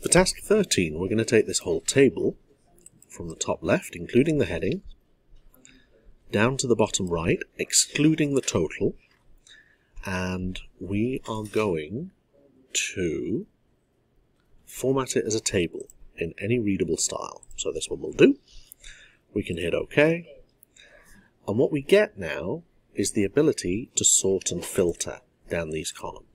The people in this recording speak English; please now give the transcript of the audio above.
For task 13, we're going to take this whole table from the top left, including the heading, down to the bottom right, excluding the total, and we are going to format it as a table in any readable style. So this one will do. We can hit OK. And what we get now is the ability to sort and filter down these columns.